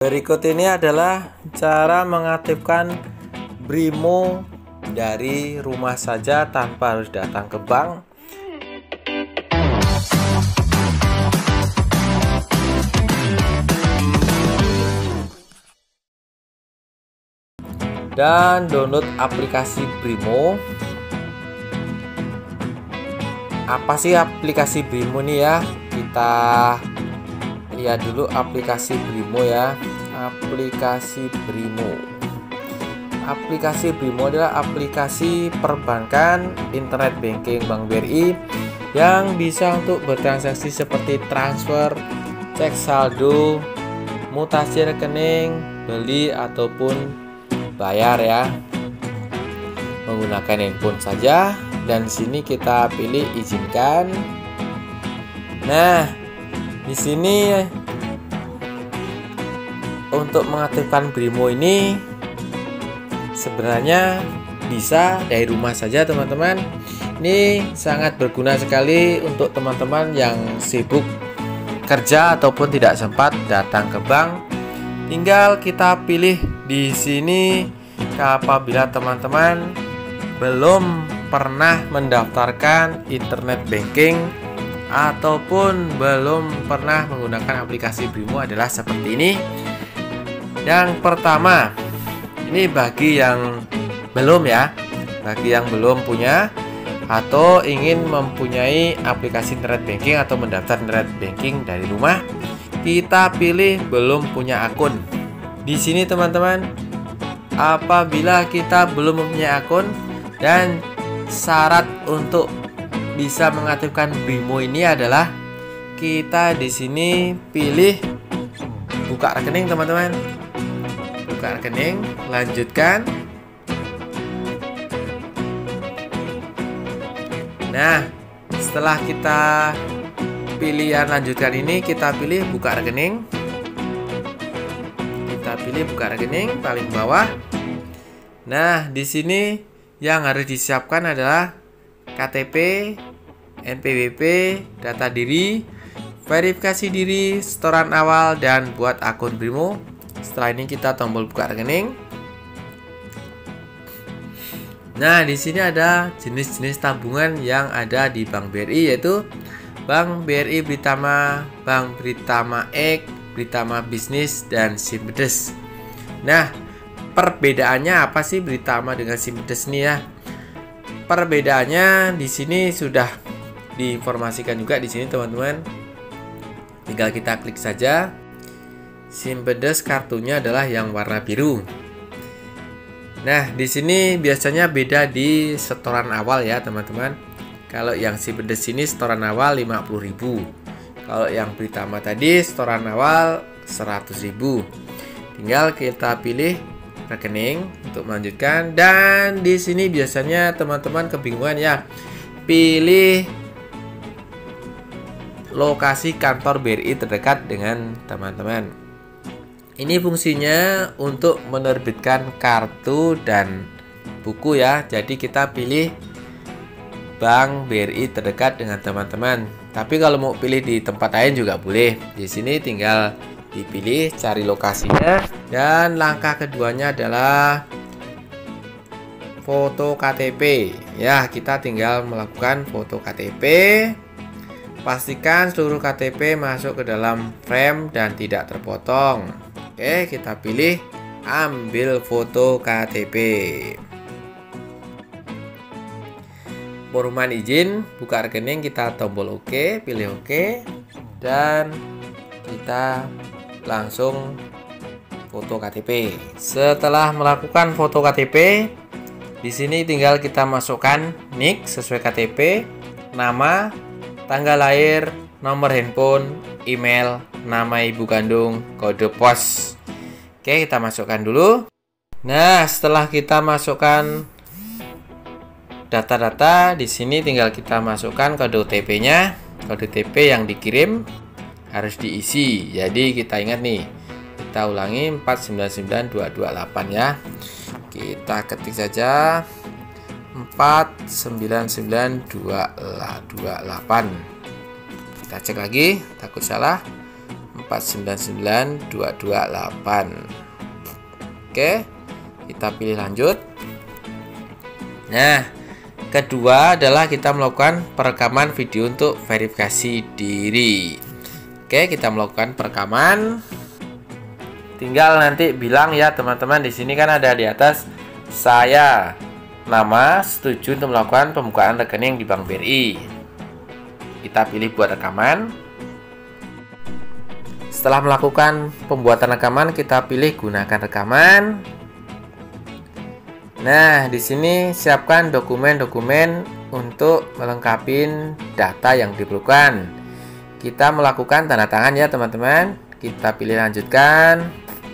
Berikut ini adalah cara mengaktifkan Brimo dari rumah saja tanpa harus datang ke bank. Dan download aplikasi Brimo. Apa sih aplikasi Brimo ini ya? Kita lihat dulu aplikasi Brimo ya. Aplikasi Brimo adalah aplikasi perbankan internet banking Bank BRI yang bisa untuk bertransaksi seperti transfer, cek saldo, mutasi rekening, beli ataupun bayar ya. Menggunakan handphone saja, dan sini kita pilih izinkan. Nah, di sini untuk mengaktifkan Brimo ini sebenarnya bisa dari rumah saja teman-teman. Ini sangat berguna sekali untuk teman-teman yang sibuk kerja ataupun tidak sempat datang ke bank. Tinggal kita pilih di sini apabila teman-teman belum pernah mendaftarkan internet banking ataupun belum pernah menggunakan aplikasi Brimo adalah seperti ini. Yang pertama, ini bagi yang belum ya, bagi yang belum punya atau ingin mempunyai aplikasi internet banking atau mendaftar internet banking dari rumah, kita pilih belum punya akun. Di sini teman-teman, apabila kita belum mempunyai akun dan syarat untuk bisa mengaktifkan Brimo ini adalah kita di sini pilih buka rekening teman-teman. Buka rekening, lanjutkan. Nah, setelah kita pilihan lanjutkan ini, kita pilih buka rekening. Kita pilih buka rekening paling bawah. Nah, di sini yang harus disiapkan adalah KTP, NPWP, data diri, verifikasi diri, setoran awal, dan buat akun Brimo. Setelah ini kita tombol buka rekening. Nah, di sini ada jenis-jenis tabungan yang ada di Bank BRI, yaitu Bank BRI Britama, Bank Britama X, Britama Bisnis, dan Simpedes. Nah, perbedaannya apa sih Britama dengan Simpedes ini ya? Perbedaannya di sini sudah diinformasikan juga di sini teman-teman. Tinggal kita klik saja. Simpedes kartunya adalah yang warna biru. Nah, di sini biasanya beda di setoran awal ya teman-teman. Kalau yang Simpedes ini setoran awal 50.000. Kalau yang Britama tadi setoran awal 100.000. Tinggal kita pilih rekening untuk melanjutkan, dan di sini biasanya teman-teman kebingungan ya, pilih lokasi kantor BRI terdekat dengan teman-teman. Ini fungsinya untuk menerbitkan kartu dan buku ya. Jadi kita pilih Bank BRI terdekat dengan teman-teman. Tapi kalau mau pilih di tempat lain juga boleh. Di sini tinggal dipilih, cari lokasinya, dan langkah keduanya adalah foto KTP. Ya, kita tinggal melakukan foto KTP. Pastikan seluruh KTP masuk ke dalam frame dan tidak terpotong. Oke, kita pilih ambil foto KTP. Permohonan izin buka rekening, kita tombol OK, pilih OK, dan kita langsung foto KTP. Setelah melakukan foto KTP, di sini tinggal kita masukkan NIK sesuai KTP, nama, tanggal lahir, nomor handphone, email, nama ibu kandung, kode pos. Oke, kita masukkan dulu. Nah, setelah kita masukkan data-data, di sini tinggal kita masukkan kode OTP-nya. Kode OTP yang dikirim harus diisi. Jadi kita ingat nih, kita ulangi 499228 ya. Kita ketik saja 499228. Kita cek lagi, takut salah. 499228. Oke, kita pilih lanjut. Nah, kedua adalah kita melakukan perekaman video untuk verifikasi diri. Oke, kita melakukan perekaman. Tinggal nanti bilang ya teman-teman, di sini kan ada di atas saya nama setuju untuk melakukan pembukaan rekening di Bank BRI. Kita pilih buat rekaman. Setelah melakukan pembuatan rekaman, kita pilih gunakan rekaman. Nah, di sini siapkan dokumen-dokumen untuk melengkapi data yang diperlukan. Kita melakukan tanda tangan ya teman-teman. Kita pilih lanjutkan.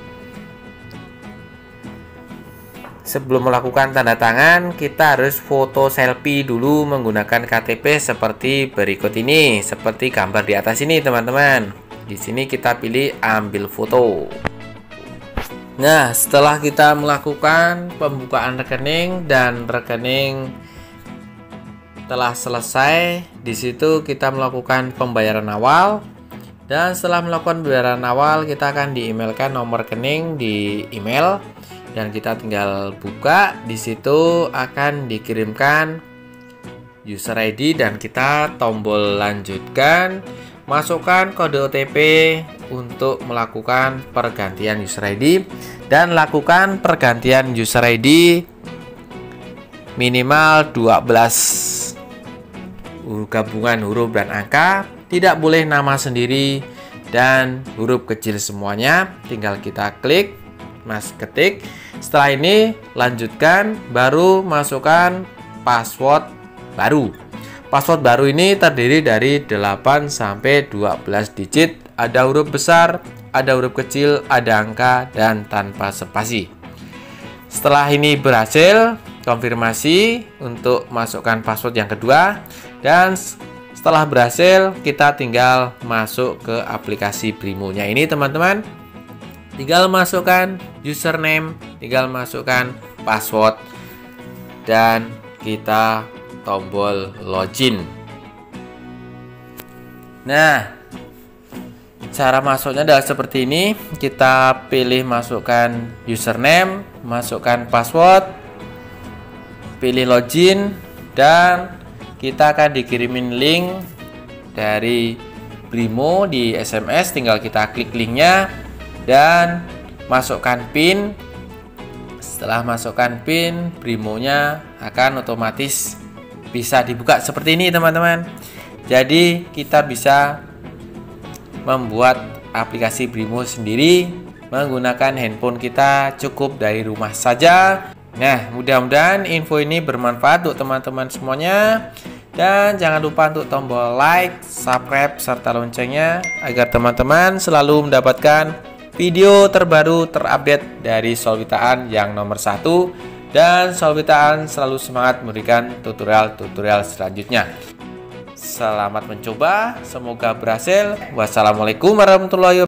Sebelum melakukan tanda tangan, kita harus foto selfie dulu menggunakan KTP seperti berikut ini, seperti gambar di atas ini teman-teman. Di sini kita pilih ambil foto. Nah, setelah kita melakukan pembukaan rekening dan rekening telah selesai, di situ kita melakukan pembayaran awal. Dan setelah melakukan pembayaran awal, kita akan di-emailkan nomor rekening di email dan kita tinggal buka. Di situ akan dikirimkan user ID dan kita tombol lanjutkan. Masukkan kode OTP untuk melakukan pergantian user ID dan lakukan pergantian user ID minimal 12 gabungan huruf dan angka, tidak boleh nama sendiri dan huruf kecil semuanya. Tinggal kita klik, ketik. Setelah ini lanjutkan, baru masukkan password baru. Password baru ini terdiri dari 8 sampai 12 digit, ada huruf besar, ada huruf kecil, ada angka, dan tanpa spasi. Setelah ini berhasil, konfirmasi untuk masukkan password yang kedua, dan setelah berhasil, kita tinggal masuk ke aplikasi Brimo-nya ini teman-teman. Tinggal masukkan username, tinggal masukkan password, dan kita tombol login. Nah, cara masuknya adalah seperti ini. Kita pilih masukkan username, masukkan password, pilih login, dan kita akan dikirimin link dari Brimo di SMS. Tinggal kita klik linknya dan masukkan PIN. Setelah masukkan PIN, Brimo-nya akan otomatis bisa dibuka seperti ini teman-teman. Jadi kita bisa membuat aplikasi Brimo sendiri menggunakan handphone kita, cukup dari rumah saja. Nah, mudah-mudahan info ini bermanfaat untuk teman-teman semuanya. Dan jangan lupa untuk tombol like, subscribe, serta loncengnya agar teman-teman selalu mendapatkan video terbaru terupdate dari Solvitaan yang nomor 1. Dan Solvitaan selalu semangat memberikan tutorial-tutorial selanjutnya. Selamat mencoba, semoga berhasil. Wassalamualaikum warahmatullahi wabarakatuh.